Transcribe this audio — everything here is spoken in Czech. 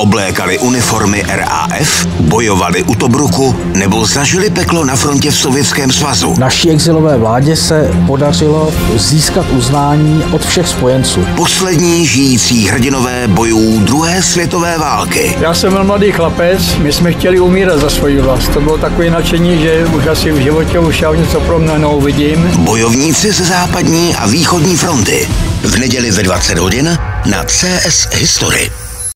oblékali uniformy RAF, bojovali u Tobruku nebo zažili peklo na frontě v Sovětském svazu. Naší exilové vládě se podařilo získat uznání od všech spojenců. Poslední žijící hrdinové bojů druhé světové války. Já jsem byl mladý chlapec, my jsme chtěli umírat za svoji vlast. To bylo takové nadšení, že už asi v životě už já něco proměnného vidím. Bojovníci ze západní a východní fronty. V neděli ve 20 hodin na CS History.